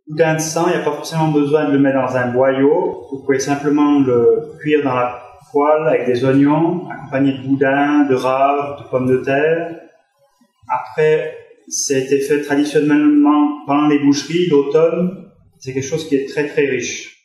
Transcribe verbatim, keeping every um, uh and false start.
boudin de sang, il n'y a pas forcément besoin de le mettre dans un boyau. Vous pouvez simplement le cuire dans la poêle avec des oignons, accompagné de boudin, de raves, de pommes de terre. Après, ça a été fait traditionnellement pendant les boucheries, l'automne. C'est quelque chose qui est très très riche.